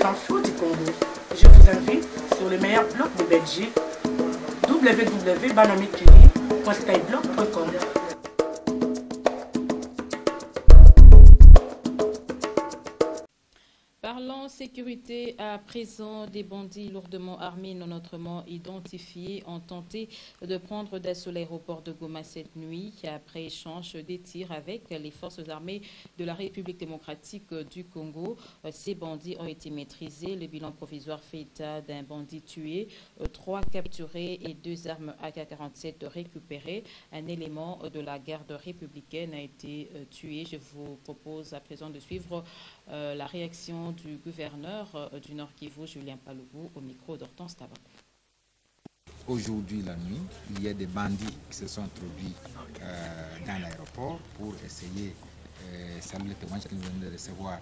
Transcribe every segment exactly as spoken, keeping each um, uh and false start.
infos du Congo. Je vous invite sur le meilleur blog de Belgique, w w w point banamikili point skyblog point com. Parlons sécurité à présent. Des bandits lourdement armés non autrement identifiés ont tenté de prendre d'assaut l'aéroport de Goma cette nuit après échange des tirs avec les forces armées de la République démocratique du Congo. Ces bandits ont été maîtrisés. Le bilan provisoire fait état d'un bandit tué, trois capturés et deux armes A K quarante-sept récupérées. Un élément de la garde républicaine a été tué. Je vous propose à présent de suivre euh, la réaction du gouverneur euh, du Nord Kivu, Julien Paluku, au micro d'Hortense Tabac. Aujourd'hui, la nuit, il y a des bandits qui se sont introduits euh, dans l'aéroport pour essayer, euh, selon les témoignages que nous venons de recevoir,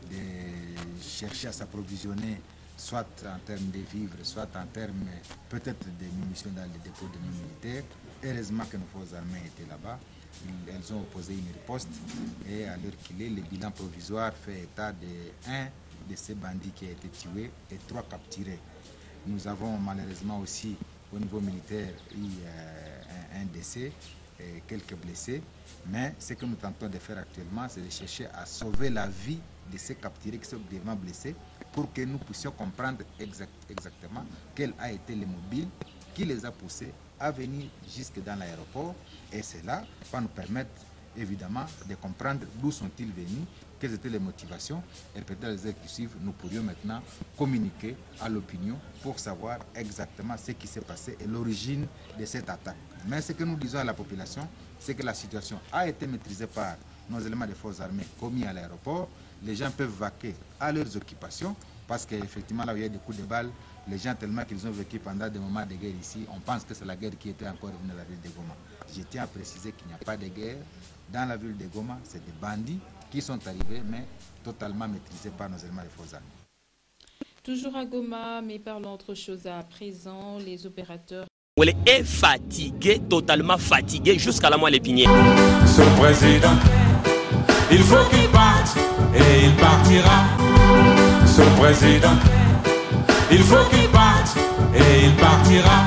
de chercher à s'approvisionner, soit en termes de vivres, soit en termes peut-être de munitions dans les dépôts de nos militaires. Heureusement que nos forces armées étaient là-bas. Elles ont opposé une riposte et à l'heure qu'il est, le bilan provisoire fait état de un de ces bandits qui a été tué et trois capturés. Nous avons malheureusement aussi au niveau militaire eu euh, un, un décès et quelques blessés, mais ce que nous tentons de faire actuellement, c'est de chercher à sauver la vie de ces capturés qui sont gravement blessés pour que nous puissions comprendre exact, exactement quel a été le mobile qui les a poussés à venir jusque dans l'aéroport, et cela va nous permettre évidemment de comprendre d'où sont-ils venus, quelles étaient les motivations, et peut-être dans les heures qui suivent, nous pourrions maintenant communiquer à l'opinion pour savoir exactement ce qui s'est passé et l'origine de cette attaque. Mais ce que nous disons à la population, c'est que la situation a été maîtrisée par nos éléments de forces armées commis à l'aéroport. Les gens peuvent vaquer à leurs occupations, parce qu'effectivement là où il y a des coups de balles, les gens tellement qu'ils ont vécu pendant des moments de guerre ici, on pense que c'est la guerre qui était encore revenue dans la ville de Goma. Je tiens à préciser qu'il n'y a pas de guerre dans la ville de Goma, c'est des bandits qui sont arrivés, mais totalement maîtrisés par nos éléments de forces armées. Toujours à Goma, mais parlons autre chose à présent, les opérateurs. Il est fatigué, totalement fatigué, jusqu'à la moelle épinière. Ce président, il faut qu'il parte et il partira. Ce président, il faut qu'il parte et il partira.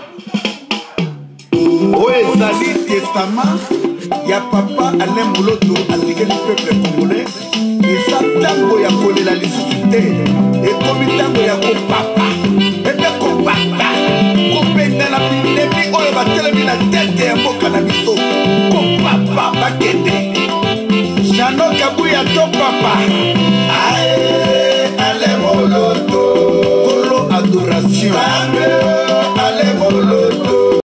Oui, Zali Testament, il y a papa Alain Mouloto, indiqué du peuple congolais. Et ça, tango ya collé la nécessité. Et comme tango ya ko papa. Et bien ko papa. Ko penda la pandémie, on va tellement la tête et un beau cannabis. Ko papa, bakende. Jano Kabouya ton papa.